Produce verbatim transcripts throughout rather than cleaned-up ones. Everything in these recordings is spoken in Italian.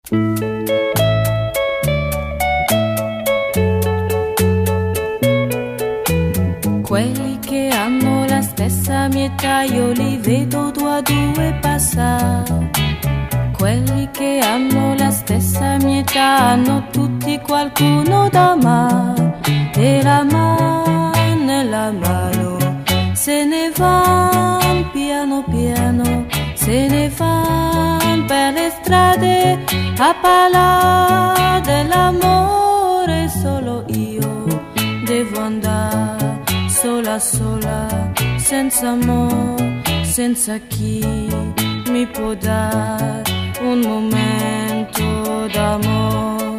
Quelli che hanno la stessa mia età io li vedo due a due passare. Quelli che hanno la stessa mia età hanno tutti qualcuno da amare. E la mano nella mano se ne van piano piano, se ne van per le strade a parlare dell'amore. Solo io devo andare sola sola, senza amore, senza chi mi può dare un momento d'amore.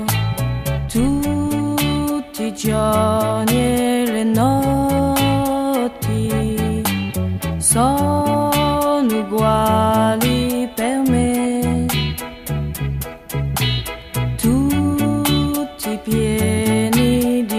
Tutti i giorni e le notti sono uguali per me, tutti pieni di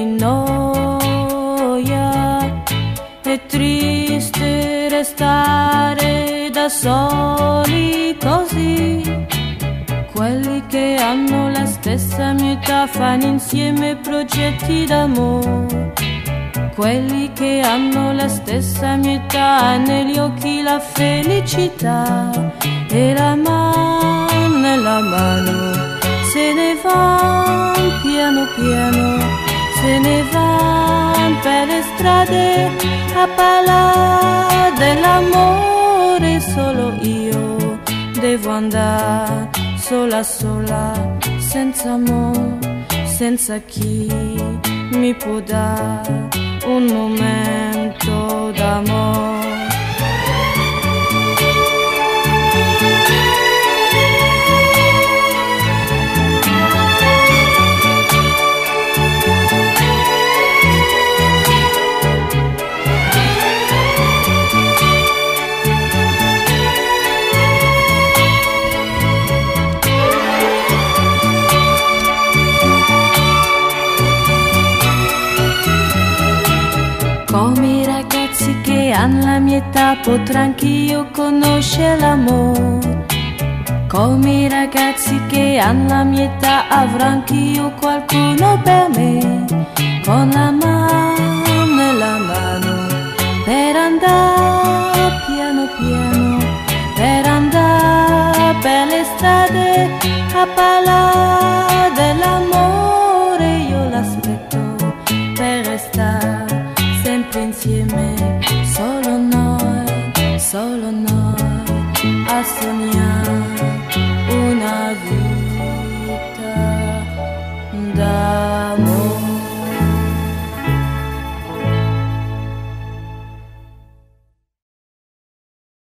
noia. È triste restare da soli così. Quelli che hanno la stessa mia età fanno insieme progetti d'amore. Quelli che hanno la stessa mia età negli occhi la felicità. E la mano nella mano se ne van piano piano, se ne van per le strade a parlare dell'amore. Solo io devo andare sola sola, senza amore, senza chi mi può dare un momento d'amore. Come i ragazzi che hanno la mia età potrò anch'io conoscere l'amore. Come i ragazzi che hanno la mia età avrò anch'io qualcuno per me. Con la mano nella mano per andare piano piano, per andare per le strade a parlare dell'amore. Io l'aspetto per restare sempre insieme, solo noi, solo noi, a sognare una vita.